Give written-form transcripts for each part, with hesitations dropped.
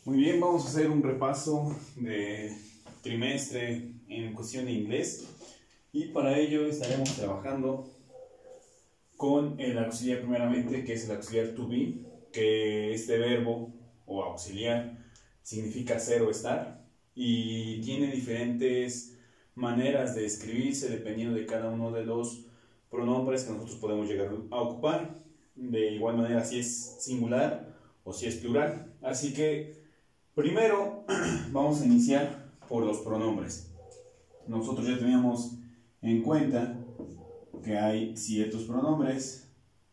Muy bien, vamos a hacer un repaso de trimestre en cuestión de inglés y para ello estaremos trabajando con el auxiliar primeramente, que es el auxiliar to be, que este verbo o auxiliar significa ser o estar y tiene diferentes maneras de escribirse dependiendo de cada uno de los pronombres que nosotros podemos llegar a ocupar. De igual manera si es singular o si es plural. Así que primero vamos a iniciar por los pronombres. Nosotros ya teníamos en cuenta que hay ciertos pronombres.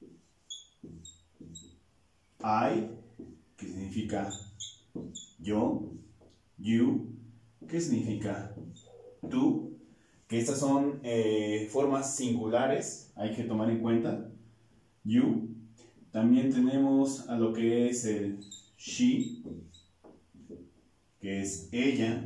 I, que significa yo, you, que significa tú, que estas son formas singulares, hay que tomar en cuenta. You. También tenemos a lo que es el she, que es ella,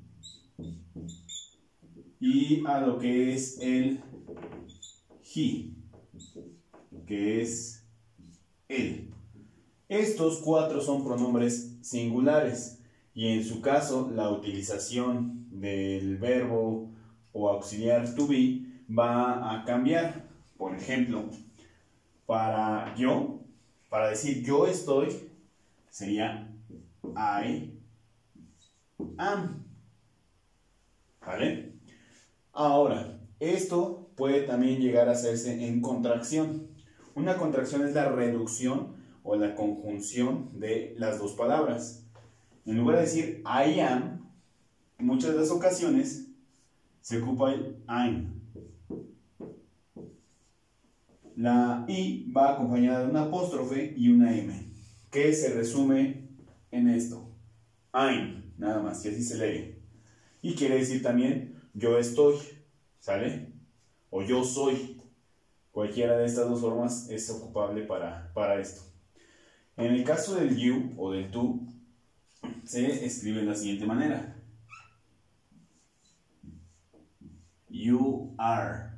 y a lo que es el he, que es él. Estos cuatro son pronombres singulares y en su caso la utilización del verbo o auxiliar to be va a cambiar. Por ejemplo, para yo, para decir yo estoy, sería I am. ¿Vale? Ahora, esto puede también llegar a hacerse en contracción. Una contracción es la reducción o la conjunción de las dos palabras. En lugar de decir I am, en muchas de las ocasiones se ocupa el I'm. La I va acompañada de una apóstrofe y una M, que se resume en esto. I'm, nada más, y así se lee. Y quiere decir también yo estoy, ¿sale? O yo soy. Cualquiera de estas dos formas es ocupable para esto. En el caso del you o del tú, se escribe de la siguiente manera. You are.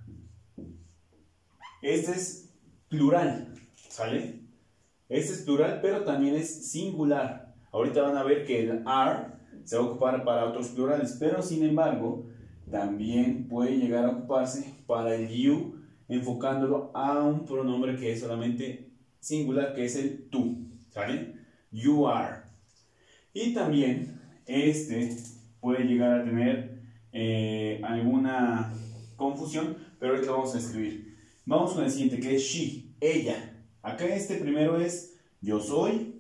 Este es plural, ¿sale? Este es plural, pero también es singular. Ahorita van a ver que el are se va a ocupar para otros plurales, pero sin embargo, también puede llegar a ocuparse para el you, enfocándolo a un pronombre que es solamente singular, que es el tú, ¿sale? You are. Y también este puede llegar a tener alguna confusión, pero ahorita lo vamos a escribir. Vamos con el siguiente, que es she, ella. Acá este primero es yo soy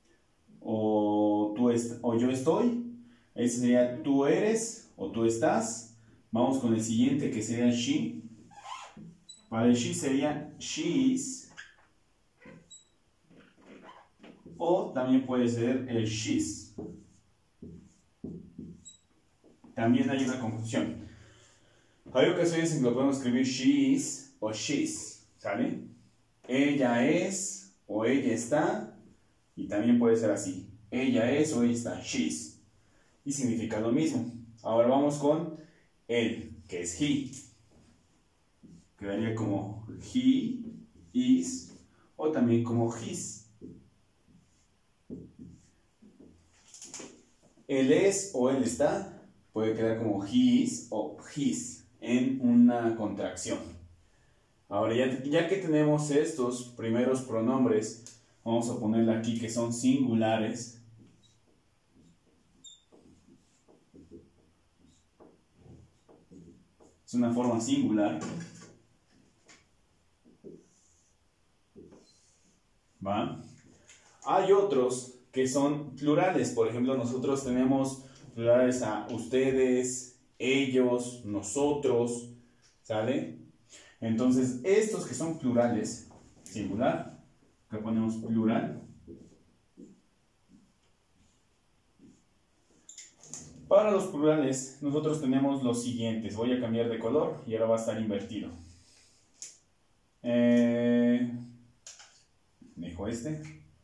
o yo estoy. Este sería tú eres o tú estás. Vamos con el siguiente, que sería she. Para el she sería she is. O también puede ser el she's. También hay una confusión. Hay ocasiones en que lo podemos escribir she is o she's, ¿sale? Ella es o ella está, y también puede ser así. Ella es o ella está, she's. Y significa lo mismo. Ahora vamos con él, que es he. Quedaría como he is o también como his. Él es o él está, puede quedar como he is o his en una contracción. Ahora, ya que tenemos estos primeros pronombres, vamos a ponerle aquí que son singulares. Es una forma singular. ¿Va? Hay otros que son plurales. Por ejemplo, nosotros tenemos plurales a ustedes, ellos, nosotros, ¿sale? Entonces, estos que son plurales, singular, acá ponemos plural. Para los plurales, nosotros tenemos los siguientes. Voy a cambiar de color y ahora va a estar invertido. Dejo este.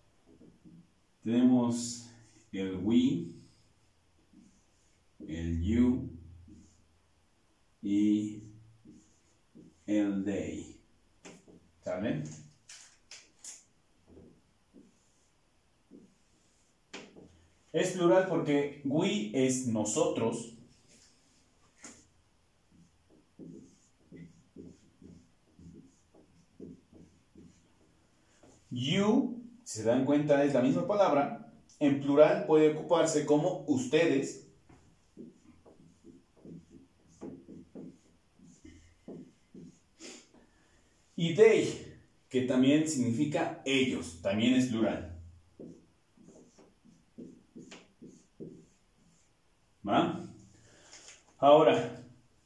Tenemos el we, el you y el they. ¿Sale? Es plural porque we es nosotros. You, si se dan cuenta, es la misma palabra. En plural puede ocuparse como ustedes. Y they, que también significa ellos, también es plural. ¿Va? Ahora,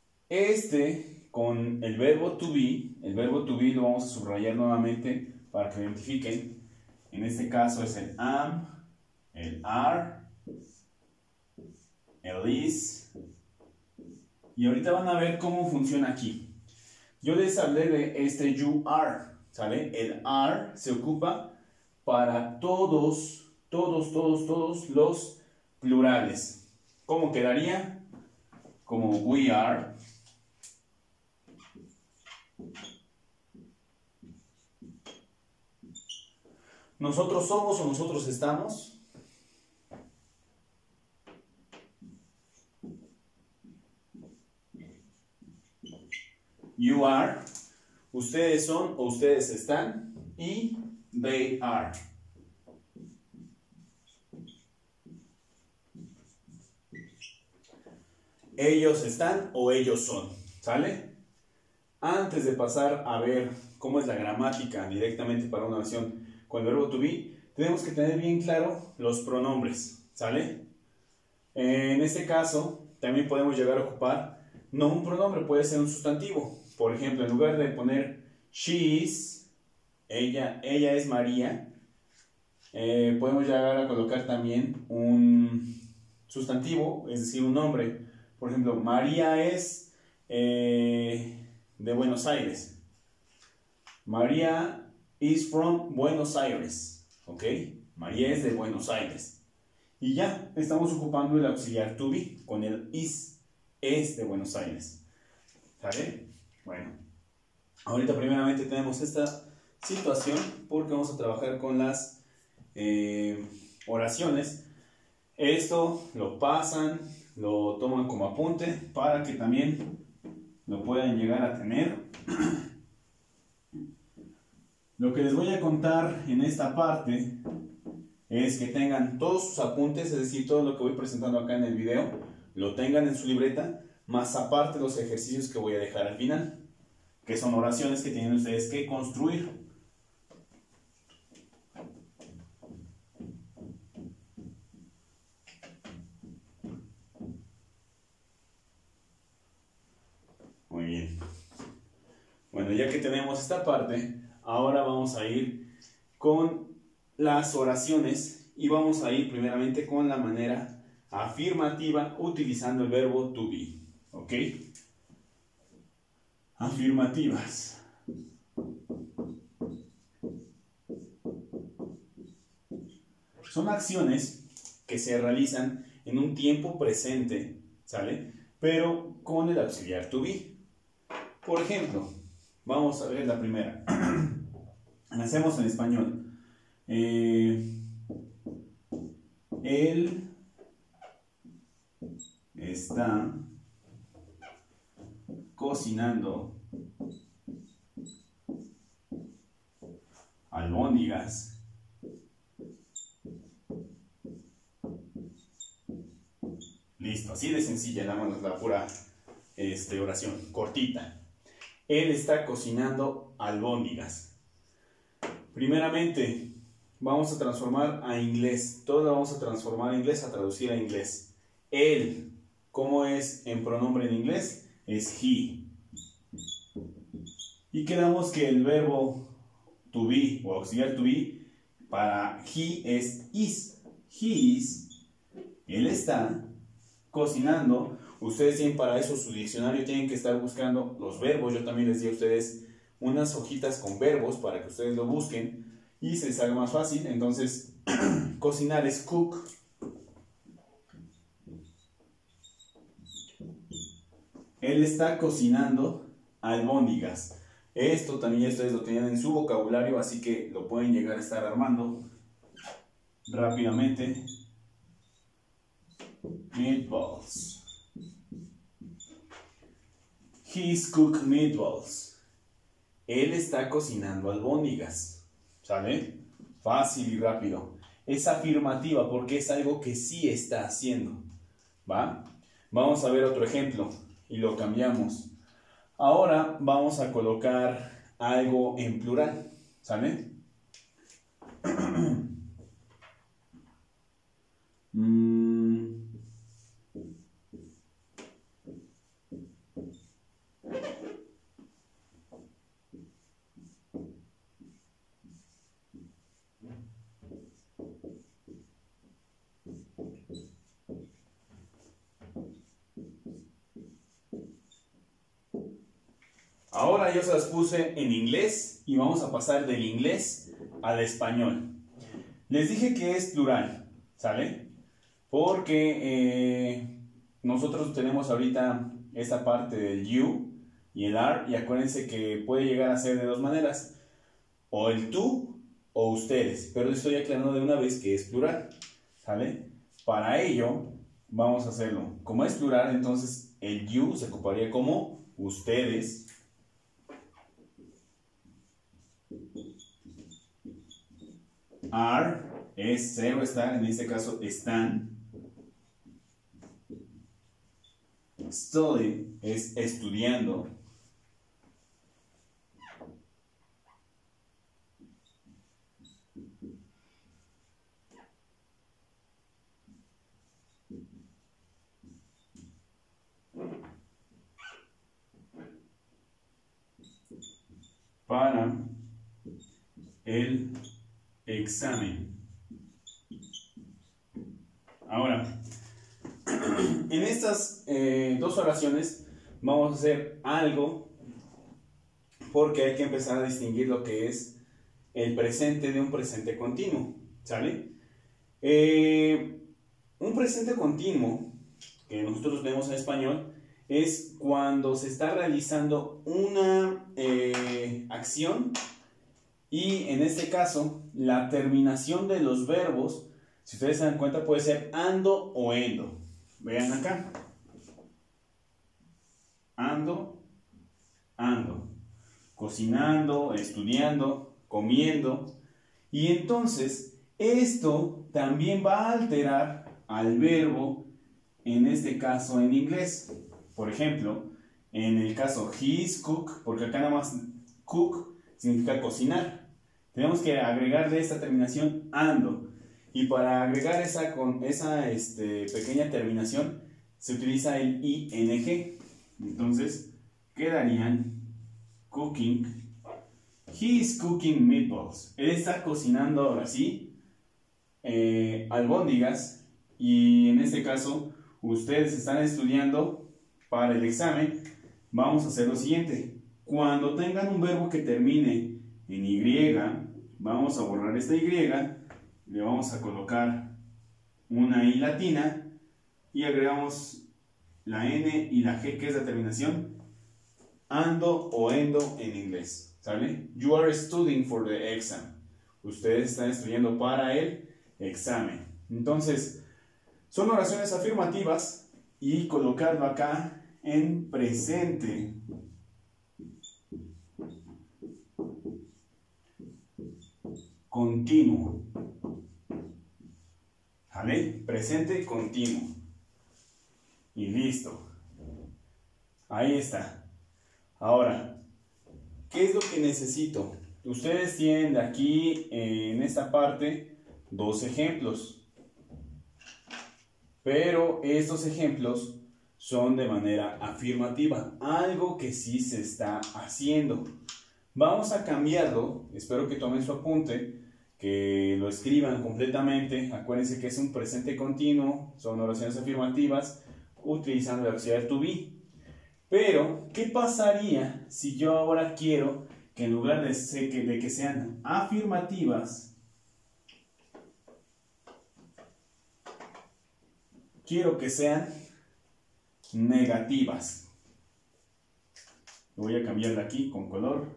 con el verbo to be lo vamos a subrayar nuevamente para que lo identifiquen. En este caso es el am, el are, el is. Y ahorita van a ver cómo funciona aquí. Yo les hablé de este you are, ¿sale? El are se ocupa para todos los plurales. ¿Cómo quedaría? Como we are. Nosotros somos o nosotros estamos. You are. Ustedes son o ustedes están. Y they are. Ellos están o ellos son. ¿Sale? Antes de pasar a ver cómo es la gramática directamente para una oración con el verbo to be, tenemos que tener bien claro los pronombres. ¿Sale? En este caso, también podemos llegar a ocupar no un pronombre, puede ser un sustantivo. Por ejemplo, en lugar de poner she is, ella es María, podemos llegar a colocar también un sustantivo, es decir, un nombre. Por ejemplo, María es de Buenos Aires. María is from Buenos Aires. ¿Ok? María es de Buenos Aires. Y ya estamos ocupando el auxiliar to be con el is. Es de Buenos Aires. ¿Sale? Bueno. Ahorita primeramente tenemos esta situación porque vamos a trabajar con las oraciones. Esto lo pasan, lo toman como apunte para que también lo puedan llegar a tener. Lo que les voy a contar en esta parte es que tengan todos sus apuntes, es decir, todo lo que voy presentando acá en el video, lo tengan en su libreta, más aparte los ejercicios que voy a dejar al final, que son oraciones que tienen ustedes que construir. Muy bien. Bueno, ya que tenemos esta parte, ahora vamos a ir con las oraciones y vamos a ir primeramente con la manera afirmativa utilizando el verbo to be. ¿Ok? Afirmativas. Son acciones que se realizan en un tiempo presente, ¿sale? Pero con el auxiliar to be. Por ejemplo, vamos a ver la primera. La hacemos en español. Él está cocinando albóndigas listo, así de sencilla la pura oración, cortita. Él está cocinando albóndigas. Primeramente vamos a transformar a inglés, todo lo vamos a transformar a inglés, a traducir a inglés. Él, ¿cómo es en pronombre en inglés? Es he. Y quedamos que el verbo to be o auxiliar to be para he es is. He is. Él está cocinando. Ustedes tienen para eso su diccionario, tienen que estar buscando los verbos. Yo también les di a ustedes unas hojitas con verbos para que ustedes lo busquen y se les haga más fácil. Entonces, cocinar es cook. Él está cocinando albóndigas. Esto también ustedes lo tenían en su vocabulario, así que lo pueden llegar a estar armando rápidamente. meatballs. He's cooked meatballs. Él está cocinando albóndigas. ¿Sale? Fácil y rápido. Es afirmativa porque es algo que sí está haciendo. ¿Va? Vamos a ver otro ejemplo y lo cambiamos. Ahora vamos a colocar algo en plural. ¿Sale? Ahora yo se las puse en inglés y vamos a pasar del inglés al español. Les dije que es plural, ¿sale? Porque nosotros tenemos ahorita esta parte del you y el are, y acuérdense que puede llegar a ser de dos maneras, o el tú o ustedes, pero estoy aclarando de una vez que es plural, ¿sale? Para ello vamos a hacerlo, como es plural, entonces el you se ocuparía como ustedes, are es ser o estar, en este caso están. Study es estudiando. Para el examen. Ahora, en estas dos oraciones vamos a hacer algo porque hay que empezar a distinguir lo que es el presente de un presente continuo, ¿sale? Un presente continuo que nosotros vemos en español es cuando se está realizando una acción y en este caso la terminación de los verbos, si ustedes se dan cuenta, puede ser ando o endo. Vean acá. Ando, ando. Cocinando, estudiando, comiendo. Y entonces esto también va a alterar al verbo, en este caso en inglés. Por ejemplo, en el caso he's cook, porque acá nada más cook significa cocinar. Tenemos que agregarle esta terminación ando. Y para agregar esa pequeña terminación se utiliza el ing. Entonces quedarían cooking. He is cooking meatballs. Él está cocinando ahora sí albóndigas. Y en este caso ustedes están estudiando para el examen. Vamos a hacer lo siguiente. Cuando tengan un verbo que termine en y, vamos a borrar esta y, le vamos a colocar una i latina y agregamos la n y la g, que es la terminación ando o endo en inglés, ¿sale? You are studying for the exam. Ustedes están estudiando para el examen. Entonces, son oraciones afirmativas y colocarlo acá en presente continuo. ¿Vale? Presente continuo. Y listo. Ahí está. Ahora, ¿qué es lo que necesito? Ustedes tienen de aquí, en esta parte, dos ejemplos. Pero estos ejemplos son de manera afirmativa. Algo que sí se está haciendo. Vamos a cambiarlo. Espero que tomen su apunte, que lo escriban completamente. Acuérdense que es un presente continuo, son oraciones afirmativas utilizando el auxiliar to be. Pero, ¿qué pasaría si yo ahora quiero que en lugar de que sean afirmativas, quiero que sean negativas? Voy a cambiarla aquí con color.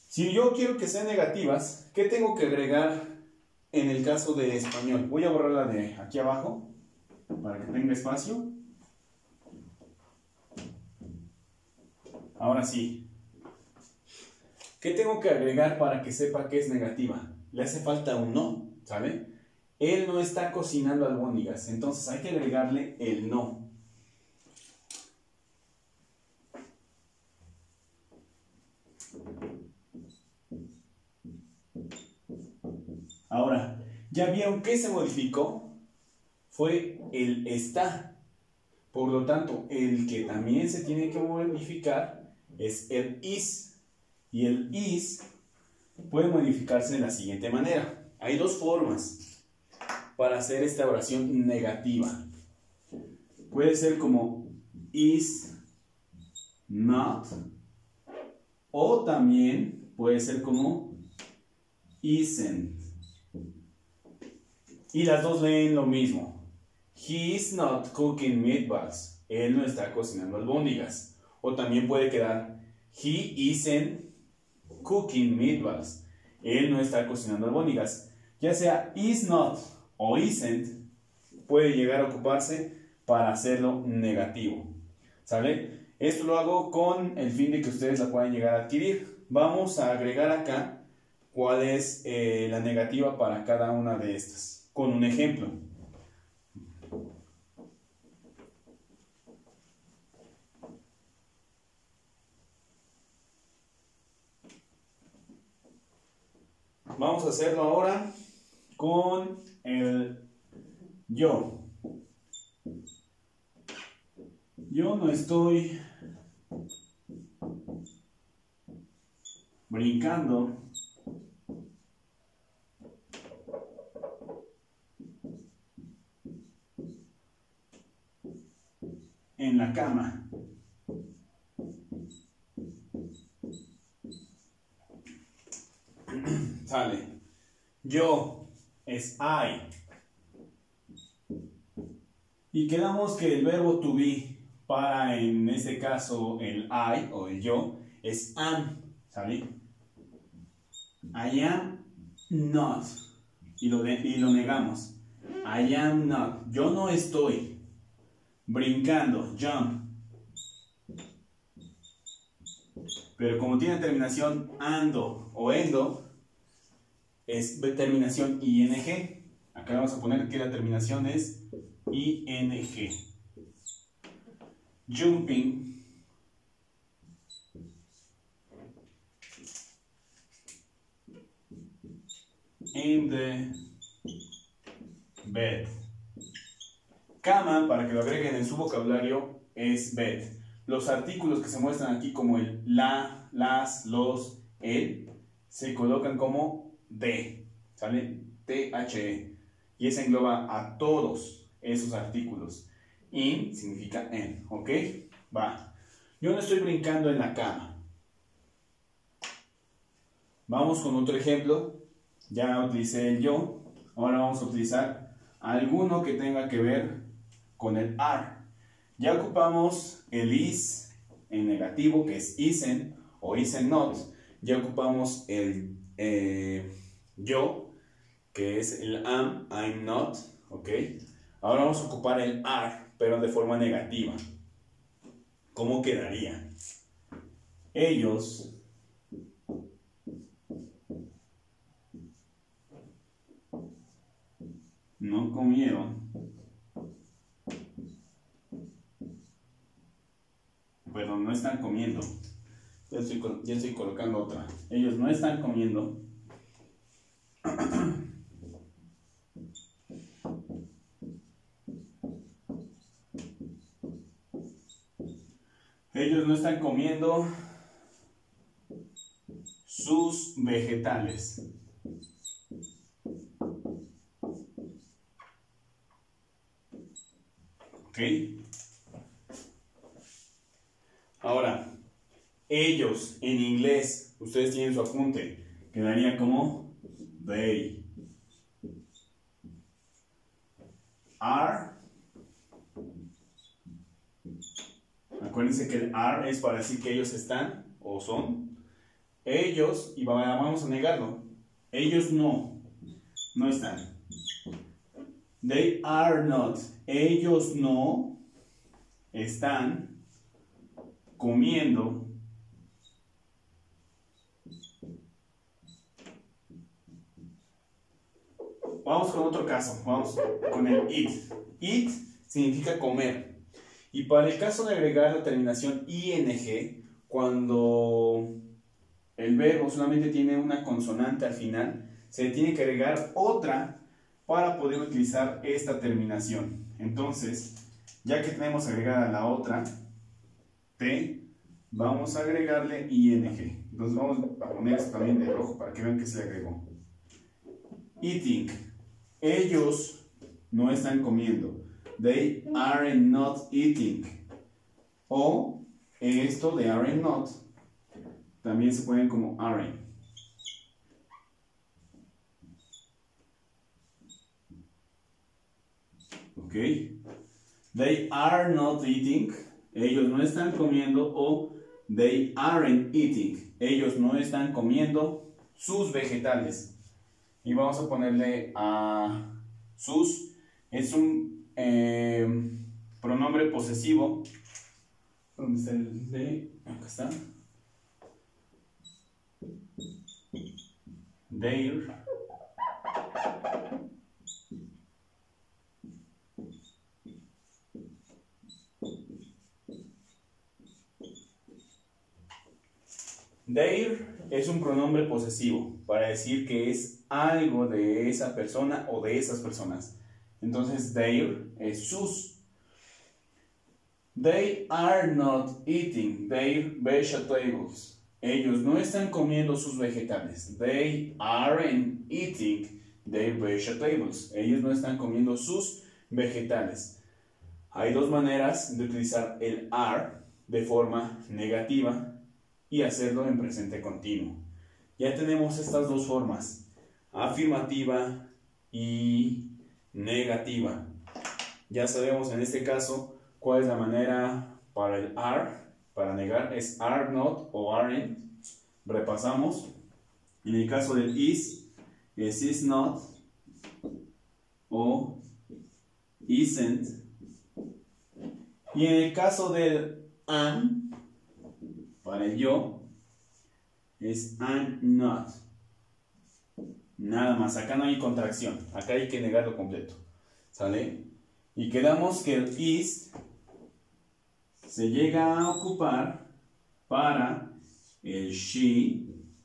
Si yo quiero que sean negativas, ¿qué tengo que agregar en el caso de español? Voy a borrar la de aquí abajo para que tenga espacio. Ahora sí. ¿Qué tengo que agregar para que sepa que es negativa? Le hace falta un no, ¿sale? Él no está cocinando albóndigas, entonces hay que agregarle el no. Ahora, ¿ya vieron qué se modificó? Fue el está. Por lo tanto, el que también se tiene que modificar es el is. Y el is puede modificarse de la siguiente manera. Hay dos formas para hacer esta oración negativa. Puede ser como is not, o también puede ser como isn't. Y las dos leen lo mismo. He is not cooking meatballs. Él no está cocinando albóndigas. O también puede quedar he isn't cooking meatballs. Él no está cocinando albóndigas. Ya sea is not o isn't, puede llegar a ocuparse para hacerlo negativo. ¿Sale? Esto lo hago con el fin de que ustedes la puedan llegar a adquirir. Vamos a agregar acá cuál es la negativa para cada una de estas, con un ejemplo. Vamos a hacerlo ahora con el yo. Yo no estoy brincando en la cama. Sale. Yo es I. Y quedamos que el verbo to be para, en este caso, el I o el yo es am. ¿Sale? I am not. Y lo negamos. I am not. Yo no estoy brincando. Jump. Pero como tiene terminación ando o endo, es terminación ing. Acá vamos a poner que la terminación es ing. Jumping. In the bed. Cama, para que lo agreguen en su vocabulario, es bed. Los artículos que se muestran aquí como el la, las, los, el, se colocan como de, ¿sale? THE. Y eso engloba a todos esos artículos. In significa en, ¿ok? Va. Yo no estoy brincando en la cama. Vamos con otro ejemplo. Ya utilicé el yo. Ahora vamos a utilizar alguno que tenga que ver con el are. Ya ocupamos el is en negativo, que es isn't o isn't not. Ya ocupamos el yo, que es el am, I'm not, ¿ok? Ahora vamos a ocupar el are, pero de forma negativa. ¿Cómo quedaría? Ellos no comieron. Perdón, no están comiendo. Ya estoy colocando otra. Ellos no están comiendo. Ellos no están comiendo sus vegetales. ¿Ok? Ahora, ellos en inglés, ustedes tienen su apunte, quedaría como they are. Acuérdense que el are es para decir que ellos están o son. Ellos, y vamos a negarlo. Ellos no están. They are not. Ellos no están comiendo Vamos con otro caso, vamos con el eat. Eat significa comer. Y para el caso de agregar la terminación ing, cuando el verbo solamente tiene una consonante al final, se le tiene que agregar otra para poder utilizar esta terminación. Entonces, ya que tenemos agregada la otra, T, vamos a agregarle ing. Entonces vamos a poner esto también de rojo para que vean que se le agregó. Eating. Ellos no están comiendo. They aren't not eating. O esto de aren't not también se ponen como aren't. Ok. They are not eating. Ellos no están comiendo. O they aren't eating. Ellos no están comiendo sus vegetales. Y vamos a ponerle a sus. Es un pronombre posesivo. ¿Dónde está el de? Acá está. Their. Their es un pronombre posesivo para decir que es algo de esa persona o de esas personas. Entonces, their es sus. They are not eating their vegetables. Ellos no están comiendo sus vegetales. They aren't eating their vegetables. Ellos no están comiendo sus vegetales. Hay dos maneras de utilizar el are de forma negativa y hacerlo en presente continuo. Ya tenemos estas dos formas, afirmativa y negativa. Ya sabemos en este caso cuál es la manera para el are, para negar, es are not o aren't. Repasamos. En el caso del is, es is not o isn't. Y en el caso del am, para el yo, es am not. Nada más, acá no hay contracción, acá hay que negarlo completo. ¿Sale? Y quedamos que el is se llega a ocupar para el she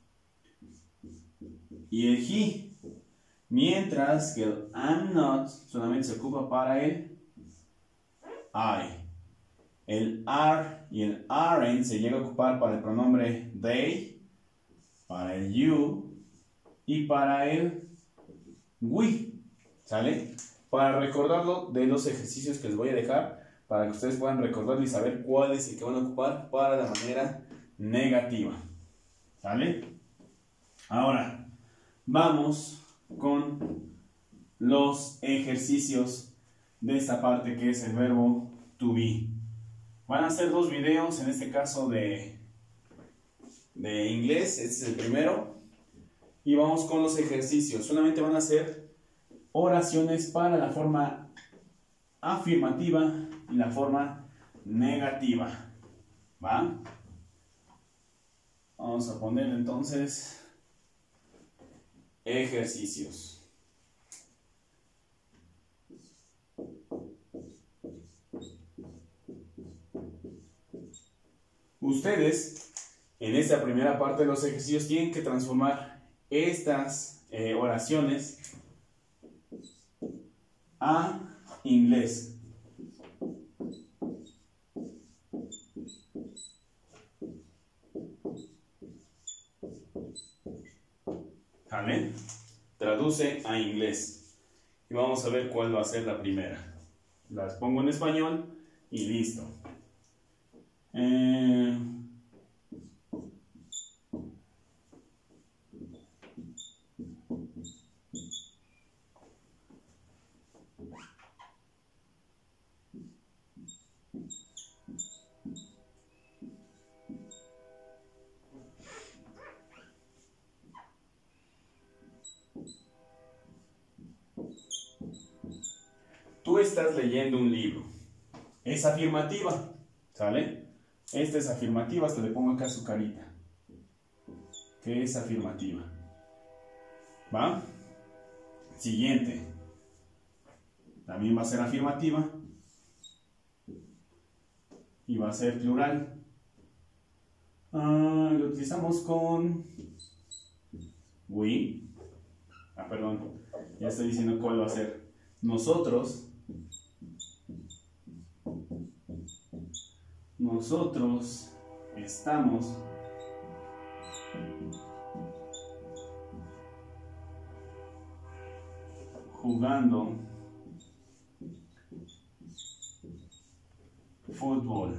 y el he. Mientras que el am not solamente se ocupa para el I. El are y el aren't se llega a ocupar para el pronombre they, para el you y para el we. ¿Sale? Para recordarlo de los ejercicios que les voy a dejar, para que ustedes puedan recordarlo y saber cuál es el que van a ocupar para la manera negativa. ¿Sale? Ahora, vamos con los ejercicios de esta parte que es el verbo to be. Van a ser dos videos, en este caso de inglés, este es el primero. Y vamos con los ejercicios. Solamente van a ser oraciones para la forma afirmativa y la forma negativa. ¿Va? Vamos a poner entonces ejercicios. Ustedes, en esta primera parte de los ejercicios, tienen que transformar estas oraciones a inglés. ¿Vale? Traduce a inglés. Y vamos a ver cuál va a ser la primera. Las pongo en español y listo. tú estás leyendo un libro. Es afirmativa, ¿sale? Esta es afirmativa, hasta le pongo acá su carita. Que es afirmativa. ¿Va? Siguiente. También va a ser afirmativa. Y va a ser plural. Lo utilizamos con we. Perdón. Ya estoy diciendo cuál va a ser. Nosotros. Nosotros estamos jugando fútbol.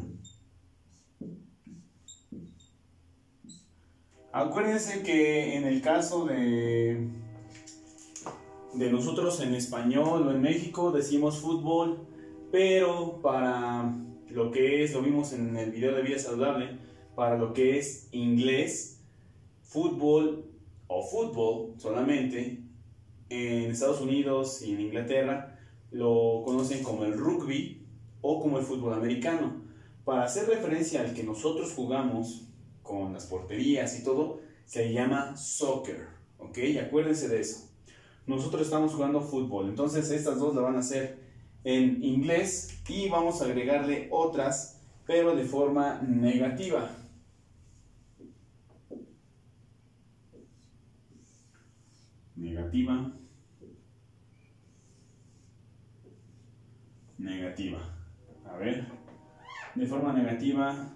Acuérdense que en el caso de nosotros en español o en México decimos fútbol, pero para lo que es, lo vimos en el video de vida saludable, para lo que es inglés, fútbol o fútbol solamente, en Estados Unidos y en Inglaterra lo conocen como el rugby o como el fútbol americano. Para hacer referencia al que nosotros jugamos con las porterías y todo, se llama soccer, ¿ok? Acuérdense de eso. Nosotros estamos jugando fútbol, entonces estas dos la van a hacer en inglés y vamos a agregarle otras, pero de forma negativa. Negativa. Negativa. A ver. De forma negativa.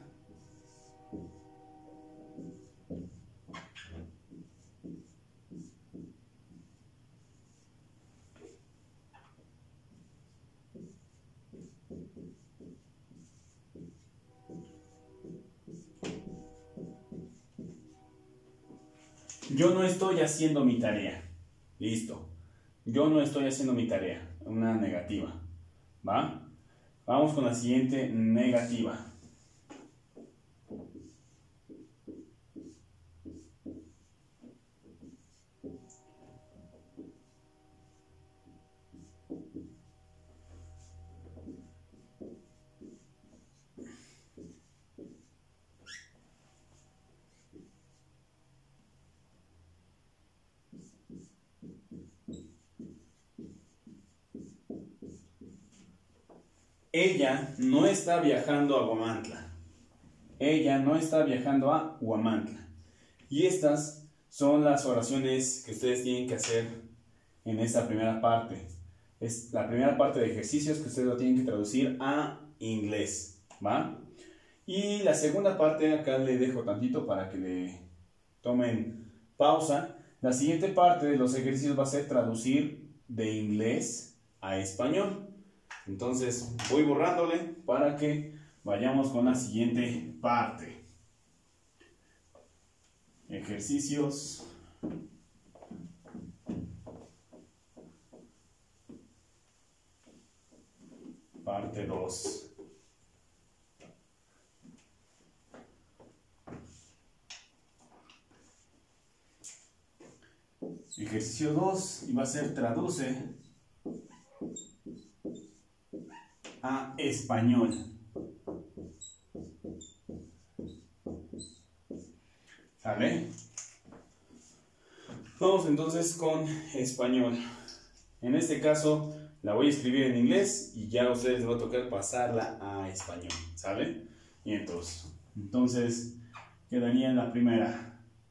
Yo no estoy haciendo mi tarea. Listo. Yo no estoy haciendo mi tarea. Una negativa. ¿Va? Vamos con la siguiente negativa. Ella no está viajando a Huamantla. Ella no está viajando a Huamantla. Y estas son las oraciones que ustedes tienen que hacer en esta primera parte. Es la primera parte de ejercicios que ustedes lo tienen que traducir a inglés, ¿va? Y la segunda parte, acá le dejo tantito para que le tomen pausa. La siguiente parte de los ejercicios va a ser traducir de inglés a español. Entonces voy borrándole para que vayamos con la siguiente parte. Ejercicios. Parte 2. Ejercicio 2 y va a ser traduce a español. ¿Sale? Vamos entonces con español. En este caso la voy a escribir en inglés y ya a ustedes les va a tocar pasarla a español. ¿Sale? Y entonces quedaría en la primera.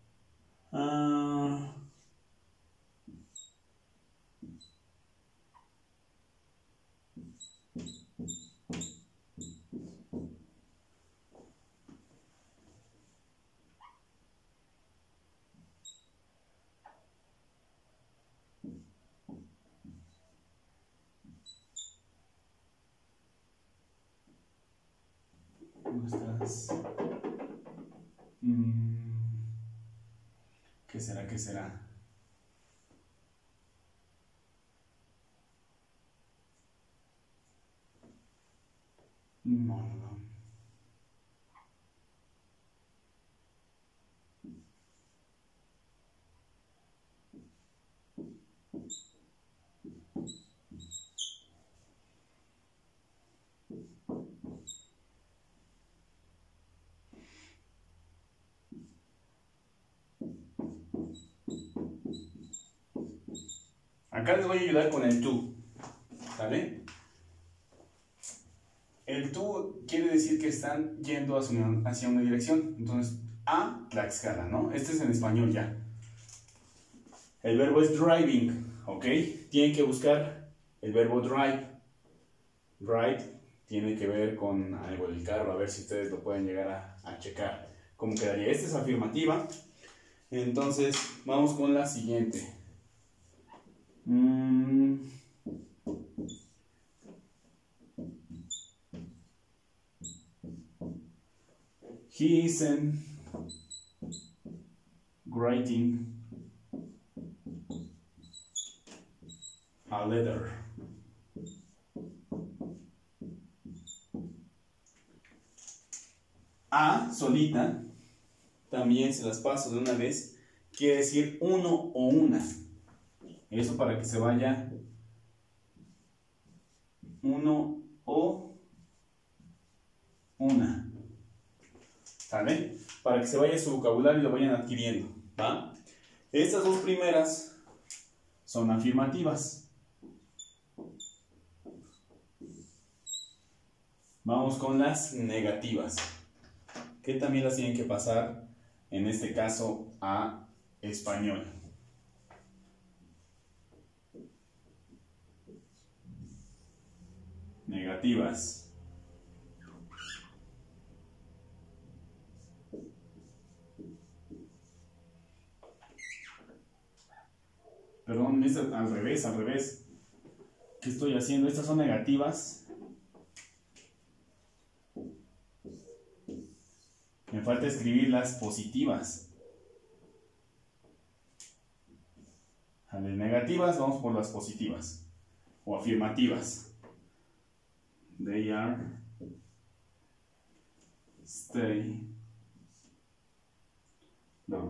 ¿Cómo estás? ¿Qué será? ¿Qué será? No. Acá les voy a ayudar con el to, ¿sale? El to quiere decir que están yendo hacia una dirección. Entonces, a Tlaxcala, ¿no? Este es en español ya. El verbo es driving, ¿ok? Tienen que buscar el verbo drive. Drive tiene que ver con algo del carro, a ver si ustedes lo pueden llegar a checar. ¿Cómo quedaría? Esta es afirmativa. Entonces, vamos con la siguiente. He isn't writing a letter. A solita, también se las paso de una vez, quiere decir uno o una. Eso para que se vaya uno o una. ¿Sale? Para que se vaya su vocabulario y lo vayan adquiriendo, ¿va? Estas dos primeras son afirmativas. Vamos con las negativas, que también las tienen que pasar, en este caso, a español. Negativas. Perdón, es al revés. ¿Qué estoy haciendo? Estas son negativas. Me falta escribir las positivas. A las negativas vamos por las positivas. O afirmativas. They are, stay, no.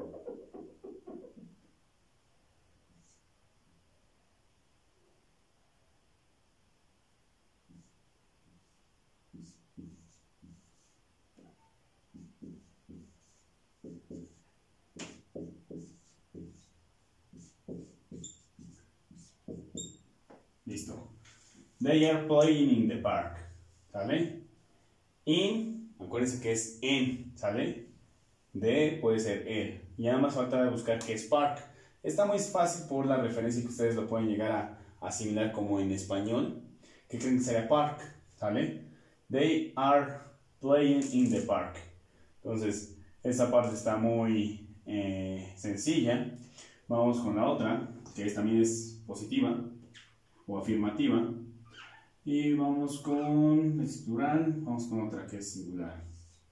Listo. They are playing in the park. ¿Sale? In, acuérdense que es en, ¿sale? De puede ser el. Y nada más falta buscar qué es park. Está muy fácil por la referencia que ustedes lo pueden llegar a asimilar como en español. ¿Qué creen que sería park? ¿Sale? They are playing in the park. Entonces, esa parte está muy sencilla. Vamos con la otra, que también es positiva o afirmativa. Y vamos con el plural, vamos con otra que es singular.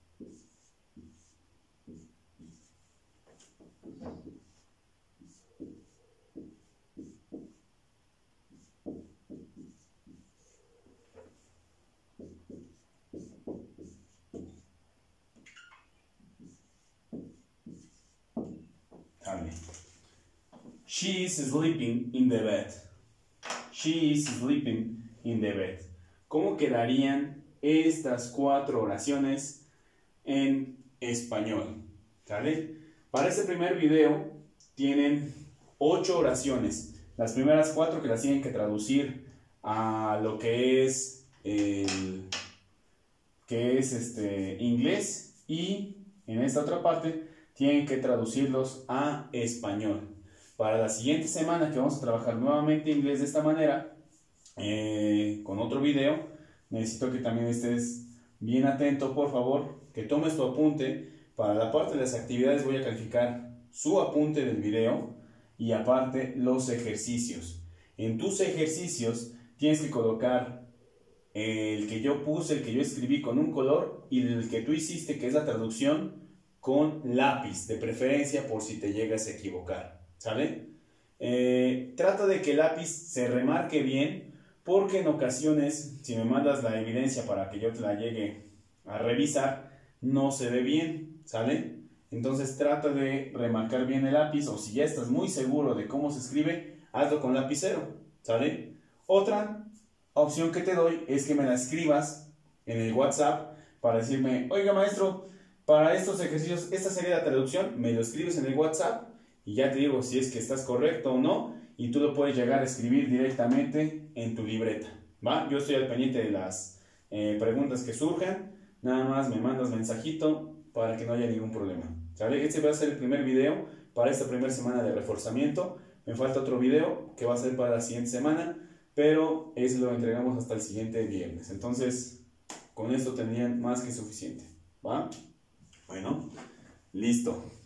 She is sleeping in the bed. She is sleeping in the bed. ¿Cómo quedarían estas 4 oraciones en español? ¿Sale? Para este primer video tienen 8 oraciones. Las primeras 4 que las tienen que traducir a lo que es inglés, y en esta otra parte tienen que traducirlos a español. Para la siguiente semana, que vamos a trabajar nuevamente inglés de esta manera, con otro video, necesito que también estés bien atento, por favor, que tomes tu apunte. Para la parte de las actividades voy a calificar su apunte del video y aparte los ejercicios. En tus ejercicios tienes que colocar el que yo puse, el que yo escribí con un color, y el que tú hiciste, que es la traducción, con lápiz, de preferencia por si te llegas a equivocar. ¿Sale? Trata de que el lápiz se remarque bien, porque en ocasiones, si me mandas la evidencia para que yo te la llegue a revisar, no se ve bien, ¿sale? Entonces trata de remarcar bien el lápiz, o si ya estás muy seguro de cómo se escribe, hazlo con lapicero, ¿sale? Otra opción que te doy es que me la escribas en el WhatsApp para decirme: oiga maestro, para estos ejercicios, esta sería la traducción. Me lo escribes en el WhatsApp y ya te digo si es que estás correcto o no, y tú lo puedes llegar a escribir directamente en tu libreta, ¿va? Yo estoy al pendiente de las preguntas que surjan, nada más me mandas mensajito para que no haya ningún problema, ¿sale? Este va a ser el primer video para esta primera semana de reforzamiento. Me falta otro video que va a ser para la siguiente semana, pero ese lo entregamos hasta el siguiente viernes. Entonces, con esto tendrían más que suficiente, ¿va? Bueno, listo.